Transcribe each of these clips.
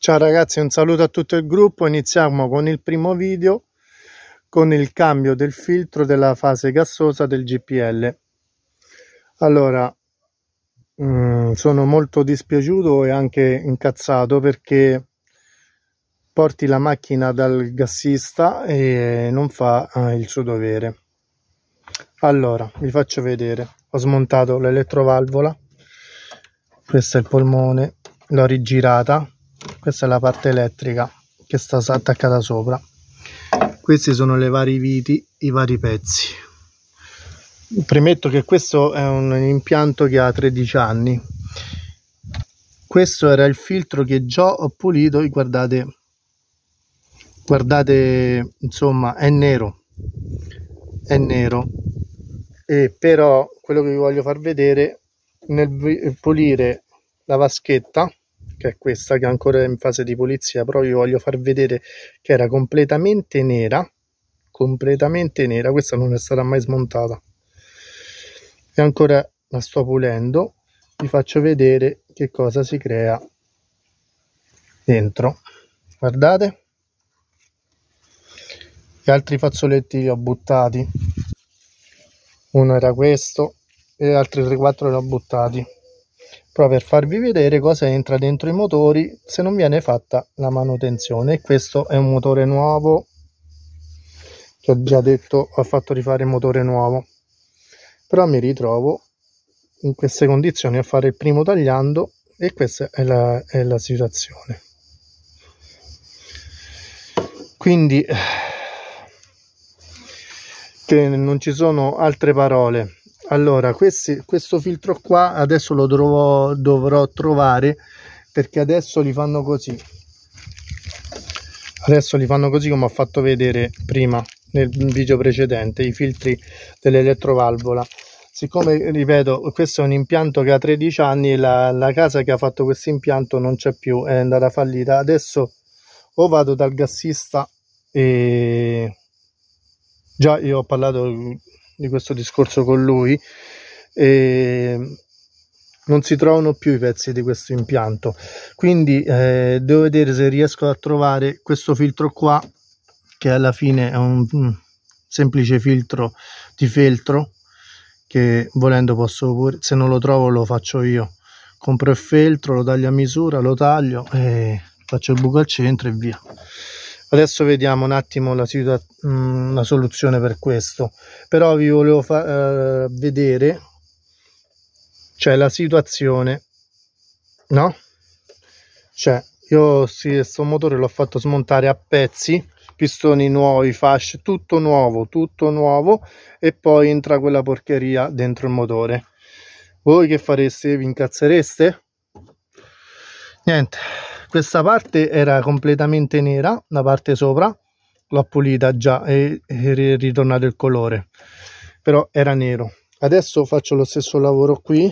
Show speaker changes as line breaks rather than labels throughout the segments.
Ciao ragazzi, un saluto a tutto il gruppo. Iniziamo con il primo video con il cambio del filtro della fase gassosa del GPL. Allora, sono molto dispiaciuto e anche incazzato perché porti la macchina dal gassista e non fa il suo dovere. Allora, vi faccio vedere. Ho smontato l'elettrovalvola, questo è il polmone, l'ho rigirata. Questa è la parte elettrica che sta attaccata sopra. Questi sono le varie viti, i vari pezzi. Premetto che questo è un impianto che ha 13 anni. Questo era il filtro che già ho pulito e guardate, insomma è nero, e però quello che vi voglio far vedere nel pulire la vaschetta, che è questa, che è ancora in fase di pulizia, però vi voglio far vedere che era completamente nera, questa non è stata mai smontata e ancora la sto pulendo. Vi faccio vedere che cosa si crea dentro. Guardate, gli altri fazzoletti li ho buttati, uno era questo e gli altri 3-4 li ho buttati, proprio per farvi vedere cosa entra dentro i motori se non viene fatta la manutenzione. E questo è un motore nuovo, che ho già detto, ho fatto rifare il motore nuovo, però mi ritrovo in queste condizioni a fare il primo tagliando e questa è la situazione. Quindi che non ci sono altre parole. Allora, questo filtro qua adesso lo dovrò trovare, perché adesso li fanno così. Come ho fatto vedere prima nel video precedente, i filtri dell'elettrovalvola. Siccome, ripeto, questo è un impianto che ha 13 anni e la casa che ha fatto questo impianto non c'è più, è andata fallita. Adesso o vado dal gassista, e già io ho parlato di questo discorso con lui, e non si trovano più i pezzi di questo impianto, quindi devo vedere se riesco a trovare questo filtro qua, che alla fine è un semplice filtro di feltro, che volendo posso pure, se non lo trovo lo faccio io, compro il feltro, lo taglio a misura, lo taglio e faccio il buco al centro e via. Adesso vediamo un attimo la soluzione per questo, però vi volevo far vedere, cioè, la situazione, no? Cioè, io sto motore l'ho fatto smontare a pezzi, pistoni nuovi, fasce, tutto nuovo, e poi entra quella porcheria dentro il motore. Voi che fareste? Vi incazzereste? Niente. Questa parte era completamente nera, la parte sopra l'ho pulita già e è ritornato il colore, però era nero. Adesso faccio lo stesso lavoro qui,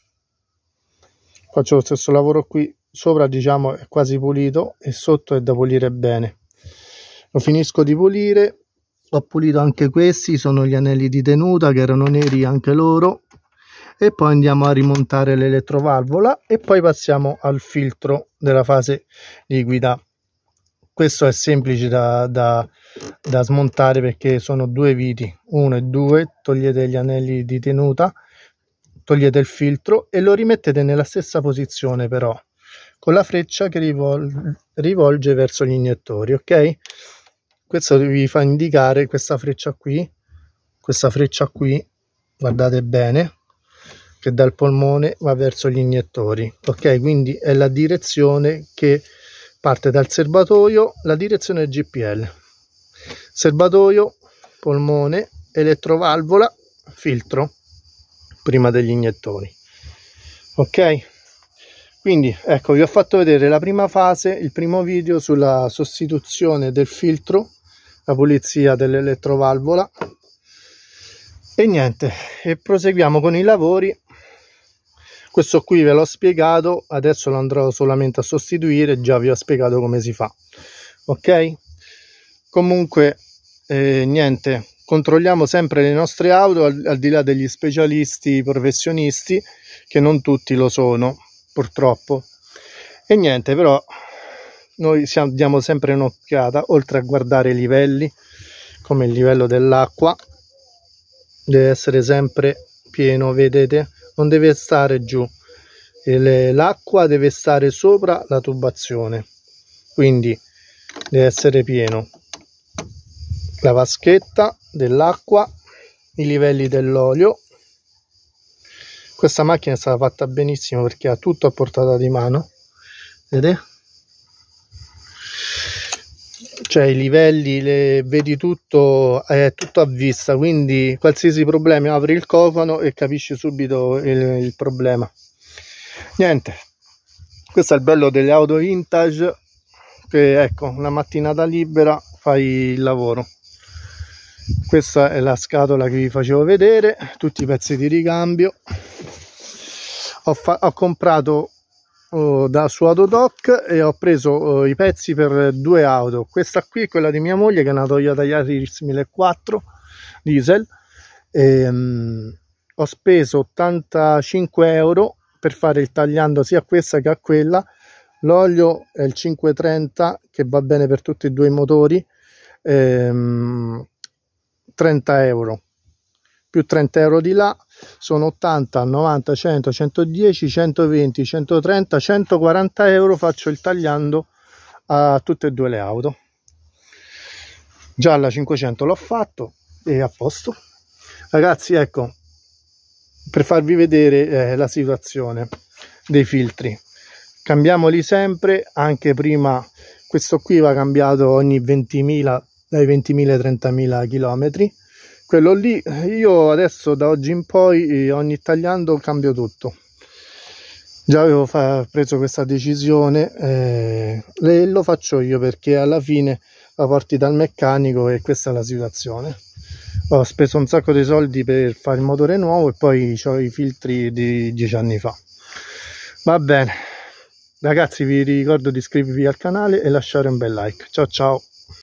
sopra diciamo è quasi pulito e sotto è da pulire bene. Lo finisco di pulire. Ho pulito anche questi, sono gli anelli di tenuta che erano neri anche loro, e poi andiamo a rimontare l'elettrovalvola e poi passiamo al filtro della fase liquida. Questo è semplice da smontare perché sono due viti, 1 e 2, togliete gli anelli di tenuta, togliete il filtro e lo rimettete nella stessa posizione, però con la freccia che rivolge verso gli iniettori, ok? Questo vi fa indicare questa freccia qui, guardate bene, che dal polmone va verso gli iniettori, ok? Quindi è la direzione che parte dal serbatoio, la direzione del GPL, serbatoio, polmone, elettrovalvola, filtro prima degli iniettori, ok? Quindi ecco, vi ho fatto vedere la prima fase, il primo video sulla sostituzione del filtro, la pulizia dell'elettrovalvola, e niente, e proseguiamo con i lavori. Questo qui ve l'ho spiegato, adesso lo andrò solamente a sostituire, già vi ho spiegato come si fa, ok? Comunque niente, controlliamo sempre le nostre auto, al di là degli specialisti professionisti, che non tutti lo sono purtroppo. E niente, però noi diamo sempre un'occhiata, oltre a guardare i livelli, come il livello dell'acqua deve essere sempre pieno, vedete, non deve stare giù, l'acqua deve stare sopra la tubazione, quindi deve essere pieno la vaschetta dell'acqua, i livelli dell'olio. Questa macchina è stata fatta benissimo perché ha tutto a portata di mano, vedete? Cioè i livelli, vedi tutto, è tutto a vista, quindi qualsiasi problema apri il cofano e capisci subito il problema. Niente, questo è il bello delle auto vintage, che ecco, una mattinata libera fai il lavoro. Questa è la scatola che vi facevo vedere, tutti i pezzi di ricambio. Ho comprato su Autodoc e ho preso i pezzi per 2 auto. Questa qui è quella di mia moglie, che è una Toyota Yaris 1004 diesel. Ho speso 85 euro per fare il tagliando sia a questa che a quella. L'olio è il 530 che va bene per tutti e 2 i motori, 30 euro più 30 euro di là sono 80, 90, 100, 110, 120, 130, 140 euro. Faccio il tagliando a tutte e 2 le auto. Già alla 500 l'ho fatto e a posto. Ragazzi, ecco, per farvi vedere la situazione dei filtri, cambiamoli sempre. Anche prima, questo qui va cambiato ogni 20.000, dai 20.000 ai 30.000 km. Quello lì, io adesso da oggi in poi ogni tagliando cambio tutto. Già avevo preso questa decisione, lo faccio io perché alla fine la porti dal meccanico e questa è la situazione. Ho speso un sacco di soldi per fare il motore nuovo e poi ho i filtri di 10 anni fa. Va bene ragazzi, vi ricordo di iscrivervi al canale e lasciare un bel like. Ciao ciao.